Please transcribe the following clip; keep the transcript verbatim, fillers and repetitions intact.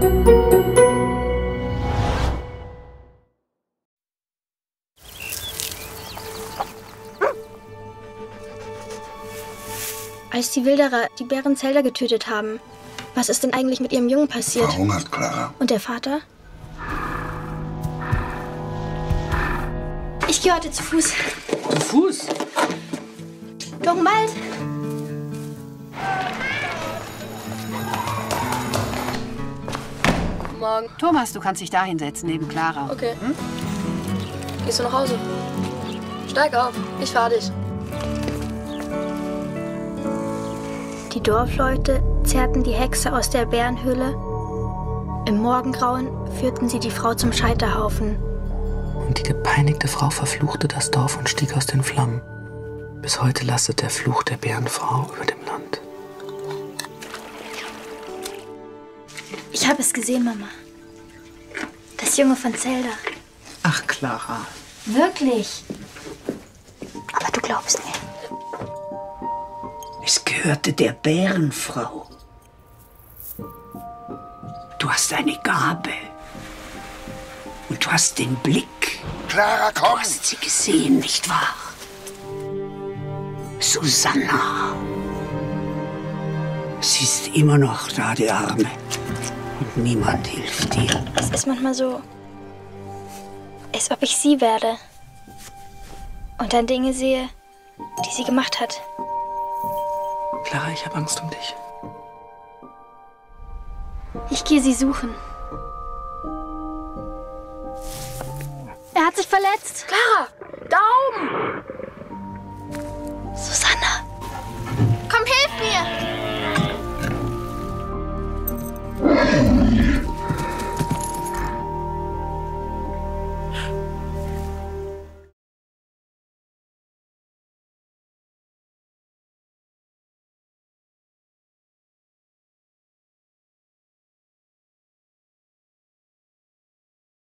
Als die Wilderer die Bärenzelder getötet haben, was ist denn eigentlich mit ihrem Jungen passiert? Verhungert, Clara. Und der Vater? Ich gehe heute zu Fuß. Zu Fuß? Doch bald. Morgen. Thomas, du kannst dich da hinsetzen, neben Clara. Okay. Hm? Gehst du nach Hause? Steig auf, ich fahr dich. Die Dorfleute zerrten die Hexe aus der Bärenhöhle. Im Morgengrauen führten sie die Frau zum Scheiterhaufen. Und die gepeinigte Frau verfluchte das Dorf und stieg aus den Flammen. Bis heute lastet der Fluch der Bärenfrau über dem Land. Ich habe es gesehen, Mama. Das Junge von Zelda. Ach, Clara. Wirklich? Aber du glaubst mir. Es gehörte der Bärenfrau. Du hast eine Gabe. Und du hast den Blick. Clara, komm! Du hast sie gesehen, nicht wahr? Susanna. Sie ist immer noch da, die Arme. Und niemand hilft dir. Es ist manchmal so, als ob ich sie werde. Und dann Dinge sehe, die sie gemacht hat. Clara, ich habe Angst um dich. Ich gehe sie suchen. Er hat sich verletzt. Clara, Daumen! Susanna, komm, hilf mir!